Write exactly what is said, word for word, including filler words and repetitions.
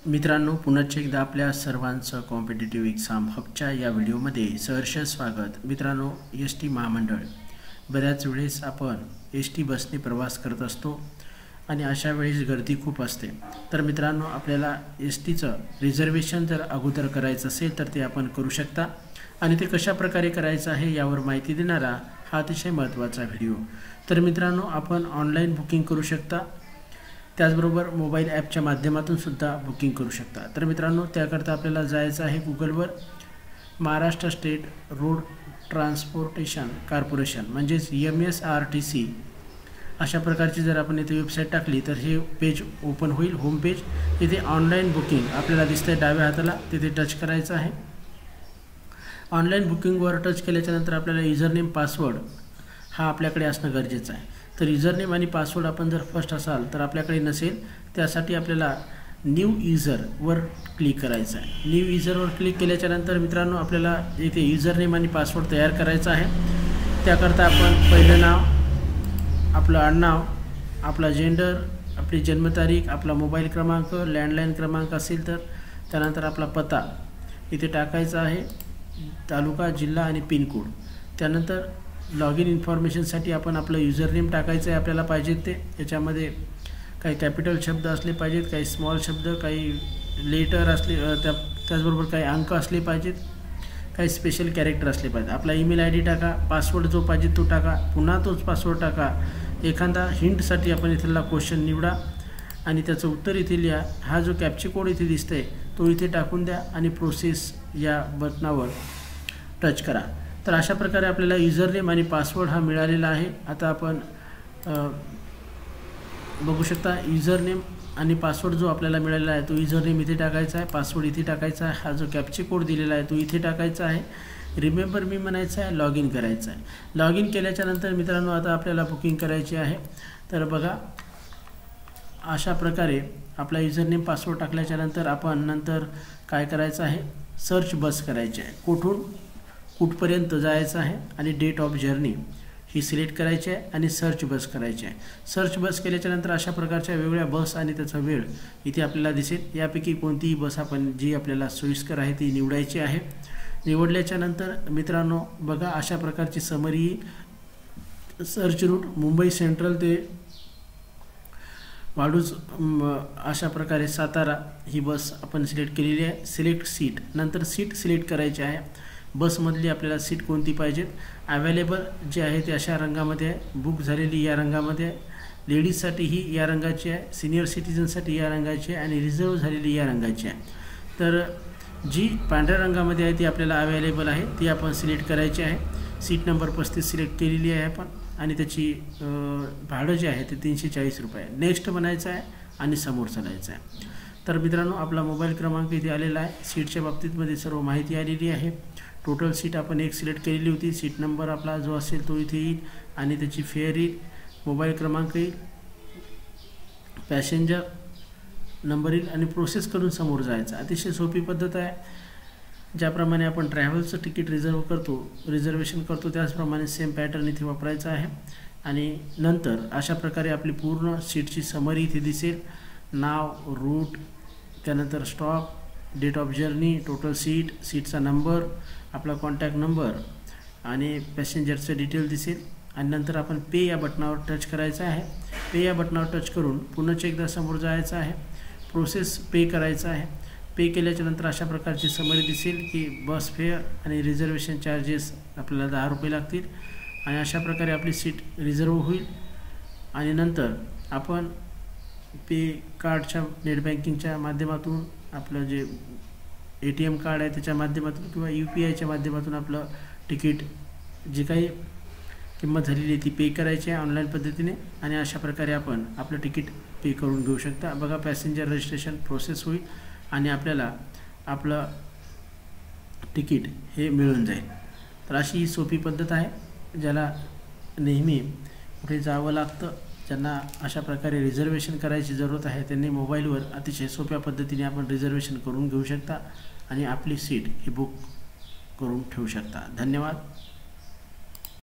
मित्रांनो, पुन्हा एकदा आपल्या सर्वांचं कॉम्पिटिटिव्ह एक्झाम हबच्या या व्हिडिओमध्ये सहर्ष स्वागत। मित्रांनो, एस टी महामंडळ बऱ्याच वेळेस आपण एस टी बसने प्रवास करत असतो आणि अशा वेळेस गर्दी खूप असते। तर मित्रांनो, आपल्याला एस टीचं रिझर्वेशन जर अगोदर करायचं असेल तर ते आपण करू शकता आणि ते कशा प्रकारे करायचं आहे यावर माहिती देणारा हा अतिशय महत्त्वाचा व्हिडिओ। तर मित्रांनो, आपण ऑनलाईन बुकिंग करू शकता, त्याचबरोबर मोबाईल ॲपच्या माध्यमातून सुद्धा बुकिंग करू शकता। तर मित्रांनो, त्याकरता आपल्याला जायचं आहे गुगलवर Maharashtra state road transportation corporation म्हणजेच M S R T C अशा प्रकारची जर आपण इथे वेबसाईट टाकली तर हे पेज ओपन होईल। होम पेज इथे ऑनलाईन बुकिंग आपल्याला दिसतंय डाव्या हाताला, तिथे टच करायचं आहे। ऑनलाईन बुकिंगवर टच केल्याच्यानंतर आपल्याला युजरनेम पासवर्ड हा आपल्याकडे असणं गरजेचं आहे। तर युजरनेम आणि पासवर्ड आपण जर फर्स्ट असाल तर आपल्याकडे नसेल, त्यासाठी आपल्याला न्यू युजरवर क्लिक करायचं आहे। न्यू युजरवर क्लिक केल्याच्यानंतर मित्रांनो, आपल्याला इथे युजरनेम आणि पासवर्ड तयार करायचा आहे। त्याकरता आपण पहिलं नाव, आपलं आडनाव, आपला जेंडर, आपली जन्मतारीख, आपला मोबाईल क्रमांक, लँडलाईन क्रमांक असेल तर त्यानंतर आपला पत्ता इथे टाकायचा आहे, तालुका, जिल्हा आणि पिनकोड। त्यानंतर लॉग इन इन्फॉर्मेशनसाठी आपण आपलं युजरनेम टाकायचं आहे आपल्याला पाहिजे ते। याच्यामध्ये काही कॅपिटल शब्द असले पाहिजेत, काही स्मॉल शब्द, काही लेटर असले, त्या त्याचबरोबर काही अंक असले पाहिजेत, काही स्पेशल कॅरेक्टर असले पाहिजेत। आपला ईमेल आय डी टाका, पासवर्ड जो पाहिजे तो टाका, पुन्हा तोच पासवर्ड टाका। एखादा हिंटसाठी आपण इथला क्वेश्चन निवडा आणि त्याचं उत्तर इथे लिहा। हा जो कॅप्चा कोड इथे दिसतंय तो इथे टाकून द्या आणि प्रोसेस या बटनावर टच करा। तर अशा प्रकारे आपल्याला युजरनेम आणि पासवर्ड हा मिळालेला आहे। आता आपण बघू शकता, युजरनेम आणि पासवर्ड जो आपल्याला मिळालेला आहे तो युजरनेम इथे टाकायचा आहे, पासवर्ड इथे टाकायचा आहे, हा जो कॅप्चा कोड दिलेला आहे तो इथे टाकायचा आहे, रिमेंबर मी म्हणायचं आहे, लॉग इन करायचं आहे। लॉग इन केल्याच्यानंतर मित्रांनो, आता आपल्याला बुकिंग करायची आहे। तर बघा, अशा प्रकारे आपला युजरनेम पासवर्ड टाकल्याच्यानंतर आपण नंतर काय करायचं आहे, सर्च बस करायची आहे, कुठून कुठपर्यंत जायचं आहे आणि डेट ऑफ जर्नी ही सिलेक्ट करायची आहे आणि सर्च बस करायची आहे। सर्च बस केल्याच्यानंतर अशा प्रकारच्या वेगवेगळ्या बस आणि त्याचा वेळ इथे आपल्याला दिसेल। यापैकी कोणतीही बस आपण जी आपल्याला सोयीस्कर आहे ती निवडायची आहे। निवडल्याच्यानंतर मित्रांनो बघा, अशा प्रकारची summary search route Mumbai central ते वाडूज अशा प्रकारे सातारा ही बस आपण सिलेक्ट केलेली आहे। सिलेक्ट सीट, नंतर सीट सिलेक्ट करायची आहे। बसमधली आपल्याला सीट कोणती पाहिजेत, अवेलेबल जे आहे ते अशा रंगामध्ये आहे, बुक झालेली या रंगामध्ये आहे, लेडीजसाठी ही या रंगाची आहे, सिनियर सिटीजनसाठी या रंगाची आहे आणि रिझर्व झालेली या रंगाची आहे। तर जी पांढऱ्या रंगामध्ये आहे ती आपल्याला अवेलेबल आहे, ती आपण सिलेक्ट करायची आहे। सीट नंबर पस्तीस सिलेक्ट केलेली आहे आपण आणि त्याची भाडं जे आहे ते तीनशे चाळीस रुपये आहे। नेक्स्ट बनायचं आहे आणि समोर चालायचं आहे। तर मित्रांनो, आपला मोबाईल क्रमांक इथे आलेला आहे, सीटच्या बाबतीतमध्ये सर्व माहिती आलेली आहे। टोटल सीट आपण एक सिलेक्ट केलेली होती, सीट नंबर आपला जो असेल तो इथे येईल आणि त्याची फेअर येईल, मोबाईल क्रमांक येईल, पॅसेंजर नंबर येईल आणि प्रोसेस करून समोर जायचं। अतिशय सोपी पद्धत आहे। ज्याप्रमाणे आपण ट्रॅव्हलचं तिकीट रिझर्व करतो, रिझर्वेशन करतो, त्याचप्रमाणे सेम पॅटर्न इथे वापरायचा आहे आणि नंतर अशा प्रकारे आपली पूर्ण सीटची समरी इथे दिसेल, नाव, रूट, त्यानंतर stop, date of journey, total seat, सीटचा नंबर, आपला कॉन्टॅक्ट नंबर आणि पॅसेंजरचं डिटेल दिसेल आणि नंतर आपण पे या बटनावर टच करायचं आहे। पे या बटनावर टच करून पुन्हा एकदा समोर जायचं आहे, प्रोसेस पे करायचं आहे। पे केल्याच्यानंतर अशा प्रकारची समरी दिसेल की बस फेअर आणि रिझर्वेशन चार्जेस आपल्याला दहा रुपये लागतील आणि अशा प्रकारे आपली सीट रिझर्व होईल आणि नंतर आपण पे कार्डच्या नेट बँकिंगच्या माध्यमातून आपलं जे ए टी एम कार्ड आहे त्याच्या माध्यमातून किंवा यू पी आयच्या माध्यमातून आपलं तिकीट जी काही किंमत झालेली आहे ती पे करायची आहे ऑनलाईन पद्धतीने आणि अशा प्रकारे आपण आपलं तिकीट पे करून घेऊ शकता। बघा, पॅसेंजर रजिस्ट्रेशन प्रोसेस होईल आणि आपल्याला आपलं तिकीट हे मिळून जाईल। तर अशी ही सोपी पद्धत आहे, ज्याला नेहमी कुठे जावं लागतं, ज्यांना अशा प्रकारे रिझर्वेशन करायची जरूरत आहे त्यांनी मोबाईलवर अतिशय सोप्या पद्धतीने आपण रिझर्वेशन करून घेऊ शकता आणि आपली सीट ही बुक करून ठेवू शकता। धन्यवाद।